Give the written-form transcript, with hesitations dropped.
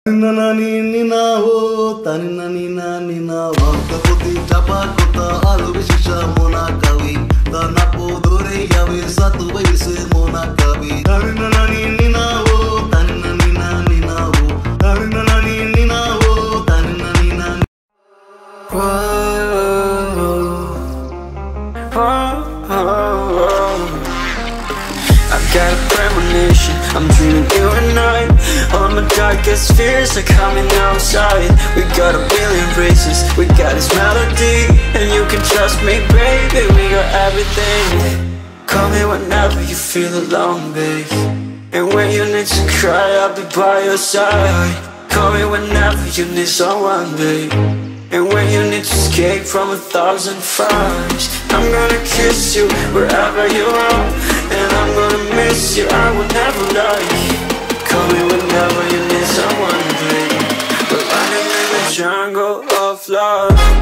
Nani nina ho, tani nani nani na wanta poti chapa kota alu bishisha mona kavi, tana podore yave satu vaise mona kavi. Tani nani nina ho, tani nani nani na ho, tani nani nina ho, tani nani nani. I got a premonition, I'm dreaming you and I. All my darkest fears are coming outside. We got a billion races, we got this melody. And you can trust me, baby, we got everything. Call me whenever you feel alone, babe. And when you need to cry, I'll be by your side. Call me whenever you need someone, babe. And when you need to escape from 1,000 fires, I'm gonna kiss you wherever you are. And I'm gonna miss you, I will never lie. Call me whenever you need someone, babe. We're running in the jungle of love.